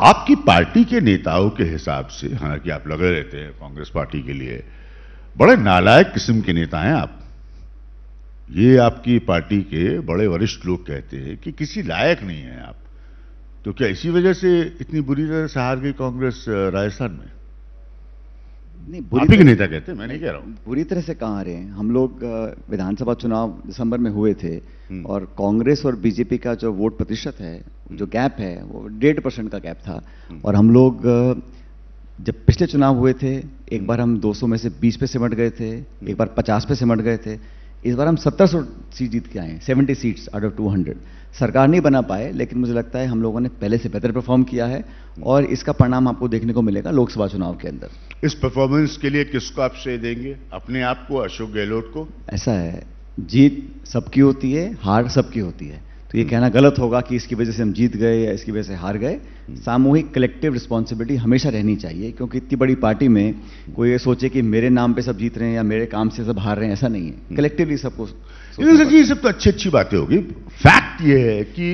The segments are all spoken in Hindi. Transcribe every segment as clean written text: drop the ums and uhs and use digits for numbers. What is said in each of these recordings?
आपकी पार्टी के नेताओं के हिसाब से, हालांकि आप लगे रहते हैं कांग्रेस पार्टी के लिए, बड़े नालायक किस्म के नेता हैं आप। ये आपकी पार्टी के बड़े वरिष्ठ लोग कहते हैं कि किसी लायक नहीं है आप। तो क्या इसी वजह से इतनी बुरी तरह से हार गई कांग्रेस राजस्थान में? नहीं, आप ही के नेता कहते हैं, मैं नहीं कह रहा हूं। बुरी तरह से कहाँ रहे हैं हम लोग। विधानसभा चुनाव दिसंबर में हुए थे और कांग्रेस और बीजेपी का जो वोट प्रतिशत है, जो गैप है, वो 1.5% का गैप था। और हम लोग जब पिछले चुनाव हुए थे, एक बार हम 200 में से 20 पे सिमट गए थे, एक बार 50 पे सिमट गए थे। इस बार हम 1700 सीट जीत के आए हैं, 70 सीट्स आउट ऑफ 200। सरकार नहीं बना पाए, लेकिन मुझे लगता है हम लोगों ने पहले से बेहतर परफॉर्म किया है और इसका परिणाम आपको देखने को मिलेगा लोकसभा चुनाव के अंदर। इस परफॉर्मेंस के लिए किसको आप श्रेय देंगे? अपने आप को, अशोक गहलोत को? ऐसा है, जीत सबकी होती है, हार सबकी होती है। तो ये कहना गलत होगा कि इसकी वजह से हम जीत गए या इसकी वजह से हार गए। सामूहिक कलेक्टिव रिस्पॉन्सिबिलिटी हमेशा रहनी चाहिए, क्योंकि इतनी बड़ी पार्टी में कोई ये सोचे कि मेरे नाम पे सब जीत रहे हैं या मेरे काम से सब हार रहे हैं, ऐसा नहीं है। कलेक्टिवली सबको ये सब तो अच्छी बातें होगी। फैक्ट ये है कि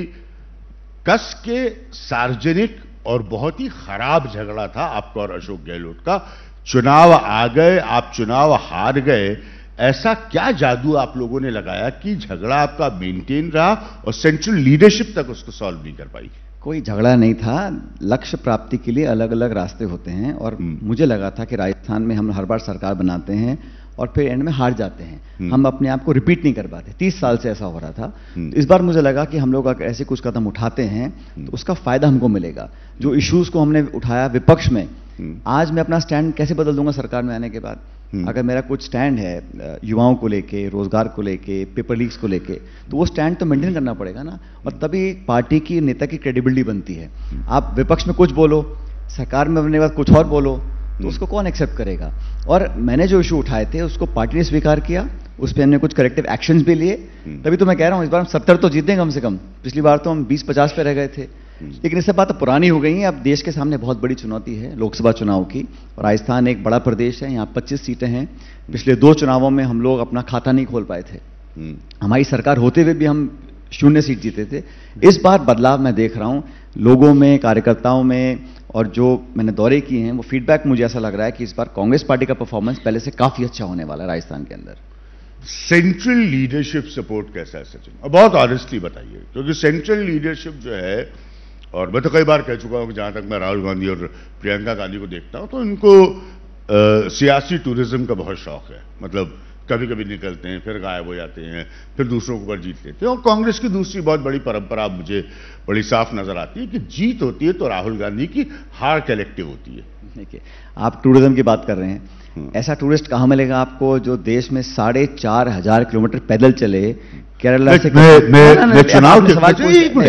कस के सार्वजनिक और बहुत ही खराब झगड़ा था आपका और अशोक गहलोत का। चुनाव आ गए, आप चुनाव हार गए। ऐसा क्या जादू आप लोगों ने लगाया कि झगड़ा आपका मेंटेन रहा और सेंट्रल लीडरशिप तक उसको सॉल्व नहीं कर पाई? कोई झगड़ा नहीं था। लक्ष्य प्राप्ति के लिए अलग अलग रास्ते होते हैं और मुझे लगा था कि राजस्थान में हम हर बार सरकार बनाते हैं और फिर एंड में हार जाते हैं। हम अपने आप को रिपीट नहीं कर पाते। 30 साल से ऐसा हो रहा था। तो इस बार मुझे लगा कि हम लोग अगर ऐसे कुछ कदम उठाते हैं तो उसका फायदा हमको मिलेगा। जो इश्यूज को हमने उठाया विपक्ष में, आज मैं अपना स्टैंड कैसे बदल दूंगा सरकार में आने के बाद? अगर मेरा कुछ स्टैंड है युवाओं को लेके, रोजगार को लेके, पेपर लीक्स को लेके, तो वो स्टैंड तो मेंटेन करना पड़ेगा ना। और तभी पार्टी की, नेता की क्रेडिबिलिटी बनती है। आप विपक्ष में कुछ बोलो, सरकार में बनने के बाद कुछ और बोलो, तो उसको कौन एक्सेप्ट करेगा? और मैंने जो इशू उठाए थे उसको पार्टी ने स्वीकार किया, उस पर हमने कुछ करेक्टिव एक्शंस भी लिए। तभी तो मैं कह रहा हूं इस बार हम 70 तो जीतेंगे कम से कम। पिछली बार तो हम 20-50 पे रह गए थे। लेकिन इससे बात तो पुरानी हो गई है। अब देश के सामने बहुत बड़ी चुनौती है लोकसभा चुनाव की। और राजस्थान एक बड़ा प्रदेश है, यहाँ 25 सीटें हैं। पिछले 2 चुनावों में हम लोग अपना खाता नहीं खोल पाए थे। हमारी सरकार होते हुए भी हम 0 सीट जीते थे। इस बार बदलाव मैं देख रहा हूं लोगों में, कार्यकर्ताओं में, और जो मैंने दौरे किए हैं वो फीडबैक मुझे ऐसा लग रहा है कि इस बार कांग्रेस पार्टी का परफॉर्मेंस पहले से काफी अच्छा होने वाला है राजस्थान के अंदर। सेंट्रल लीडरशिप सपोर्ट कैसा है सचिन? और बहुत ऑनेस्टली बताइए, क्योंकि सेंट्रल लीडरशिप जो है, और मैं तो कई बार कह चुका हूं कि जहां तक मैं राहुल गांधी और प्रियंका गांधी को देखता हूं तो इनको सियासी टूरिज्म का बहुत शौक है। मतलब कभी कभी निकलते हैं, फिर गायब हो जाते हैं, फिर दूसरों को जीत लेते हैं। और कांग्रेस की दूसरी बहुत बड़ी परंपरा मुझे बड़ी साफ नजर आती है कि जीत होती है तो राहुल गांधी की, हार कलेक्टिव होती है। देखिए, आप टूरिज्म की बात कर रहे हैं। ऐसा टूरिस्ट कहां मिलेगा आपको जो देश में 4,500 किलोमीटर पैदल चले केरला से? मैं चुनाव के सवाल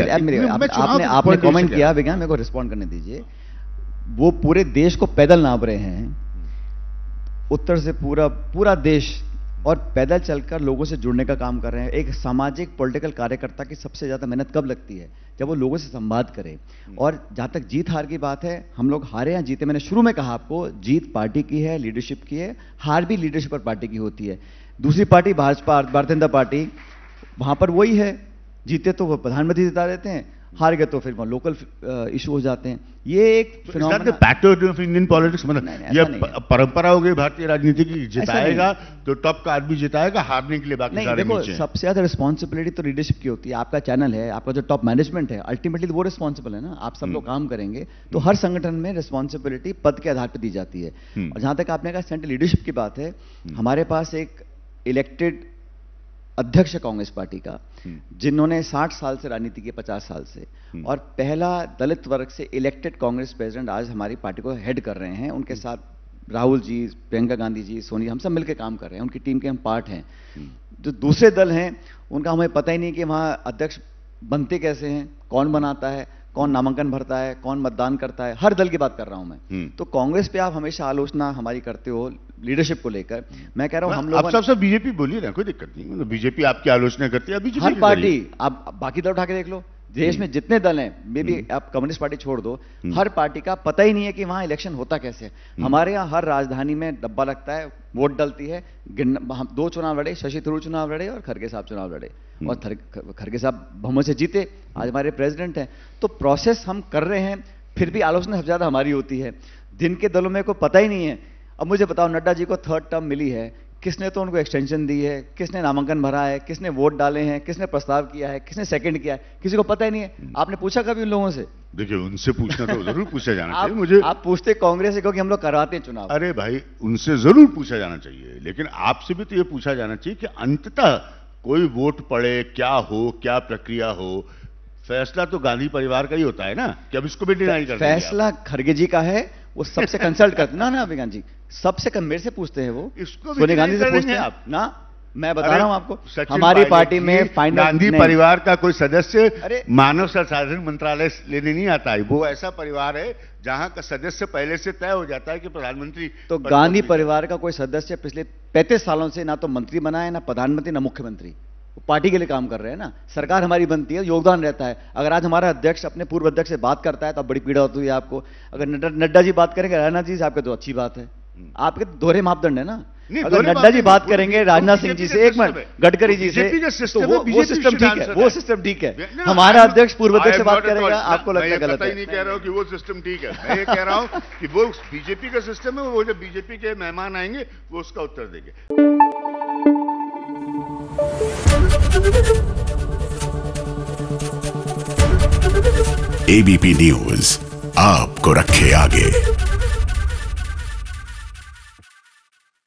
आपने कमेंट किया विज्ञान, मेरे को रिस्पॉन्ड करने दीजिए। वो पूरे देश को पैदल नाप रहे हैं, उत्तर से पूरा देश, और पैदल चलकर लोगों से जुड़ने का काम कर रहे हैं। एक सामाजिक पॉलिटिकल कार्यकर्ता की सबसे ज्यादा मेहनत कब लगती है? जब वो लोगों से संवाद करे। और जहां तक जीत हार की बात है, हम लोग हारे या जीते, मैंने शुरू में कहा आपको, जीत पार्टी की है, लीडरशिप की है, हार भी लीडरशिप और पार्टी की होती है। दूसरी पार्टी भाजपा, भारतीय जनता पार्टी, वहां पर वही है, जीते तो वो प्रधानमंत्री जिता देते हैं, हार गए तो फिर वहां लोकल इशू हो जाते हैं। ये एक पैटर्न ऑफ इंडियन पॉलिटिक्स, मतलब ये परंपरा हो गई भारतीय राजनीति की, जिताएगा तो टॉप का आदमी जिताएगा, हारने के लिए बाकी सारे देखो, सबसे ज्यादा रिस्पॉन्सिबिलिटी तो लीडरशिप की होती है। आपका चैनल है, आपका जो टॉप मैनेजमेंट है, अल्टीमेटली वो रिस्पॉन्सिबल है ना। आप सब लोग काम करेंगे तो हर संगठन में रिस्पॉन्सिबिलिटी पद के आधार पर दी जाती है। और जहां तक आपने कहा सेंट्रल लीडरशिप की बात है, हमारे पास एक इलेक्टेड अध्यक्ष कांग्रेस पार्टी का, जिन्होंने 60 साल से राजनीति की, 50 साल से, और पहला दलित वर्ग से इलेक्टेड कांग्रेस प्रेसिडेंट आज हमारी पार्टी को हेड कर रहे हैं। उनके साथ राहुल जी, प्रियंका गांधी जी, सोनिया, हम सब मिलकर काम कर रहे हैं। उनकी टीम के हम पार्ट हैं। जो दूसरे दल हैं उनका हमें पता ही नहीं कि वहां अध्यक्ष बनते कैसे हैं, कौन बनाता है, कौन नामांकन भरता है, कौन मतदान करता है। हर दल की बात कर रहा हूं मैं। तो कांग्रेस पे आप हमेशा आलोचना हमारी करते हो लीडरशिप को लेकर। मैं कह रहा हूं हम लोग, आप सब बीजेपी बोलिए ना, कोई दिक्कत नहीं। मतलब बीजेपी आपकी आलोचना करती है, बीजेपी हर पार्टी, आप बाकी दल उठा के देख लो, देश में जितने दल हैं, मे भी आप कम्युनिस्ट पार्टी छोड़ दो, हर पार्टी का पता ही नहीं है कि वहां इलेक्शन होता कैसे है। हमारे यहाँ हर राजधानी में डब्बा लगता है, वोट डलती है, 2 चुनाव लड़े, शशि थरूर चुनाव लड़े और खड़गे साहब चुनाव लड़े, और खड़गे साहब बहुमत से जीते, आज हमारे प्रेसिडेंट हैं। तो प्रोसेस हम कर रहे हैं, फिर भी आलोचना सबसे ज्यादा हमारी होती है। दिन के दलों में कोई पता ही नहीं है। अब मुझे बताओ, नड्डा जी को 3rd टर्म मिली है, किसने तो उनको एक्सटेंशन दी है, किसने नामांकन भरा है, किसने वोट डाले हैं, किसने प्रस्ताव किया है, किसने सेकंड किया है, किसी को पता ही नहीं है। आपने पूछा कभी उन लोगों से? देखिए, उनसे पूछना तो जरूर पूछा जाना चाहिए। मुझे आप पूछते कांग्रेस से क्योंकि हम लोग करवाते हैं चुनाव। अरे भाई, उनसे जरूर पूछा जाना चाहिए, लेकिन आपसे भी तो ये पूछा जाना चाहिए कि अंततः कोई वोट पड़े, क्या हो, क्या प्रक्रिया हो, फैसला तो गांधी परिवार का ही होता है ना, कि अब इसको भी डिनाई कर देंगे। फैसला खड़गे जी का है, वो सबसे कंसल्ट करते ना विकांत जी, सबसे कम मेरे से पूछते हैं वो, इसको भी सोनिया गांधी से पूछते हैं आप ना। मैं बता रहा हूं आपको, सचिन हमारी पायलट पार्टी जी, में फाइनल गांधी परिवार का कोई सदस्य अरे मानव संसाधन मंत्रालय लेने नहीं आता है। वो ऐसा परिवार है जहां का सदस्य पहले से तय हो जाता है कि प्रधानमंत्री। तो गांधी परिवार का कोई सदस्य पिछले 35 सालों से ना तो मंत्री बना है, ना प्रधानमंत्री, ना मुख्यमंत्री। वो पार्टी के लिए काम कर रहे हैं ना, सरकार हमारी बनती है, योगदान रहता है। अगर आज हमारा अध्यक्ष अपने पूर्व अध्यक्ष से बात करता है तो बड़ी पीड़ा होती है आपको। अगर नड्डा जी बात करेंगे राजनाथ जी से आपके तो अच्छी बात है, आपके तो दोहरे मापदंड है ना। अगर नड्डा जी बात करेंगे राजनाथ सिंह जी से, एक मिनट गडकरी जी से, तो वो सिस्टम ठीक है, वो सिस्टम ठीक है। हमारा अध्यक्ष पूर्व अध्यक्ष से बात करेगा, आपको लगता है गलत है? नहीं कह रहा हूं कि वो सिस्टम ठीक है, मैं ये कह रहा हूं कि वो बीजेपी का सिस्टम है। वो जब बीजेपी के मेहमान आएंगे वो उसका उत्तर देंगे। एबीपी न्यूज आपको रखे आगे।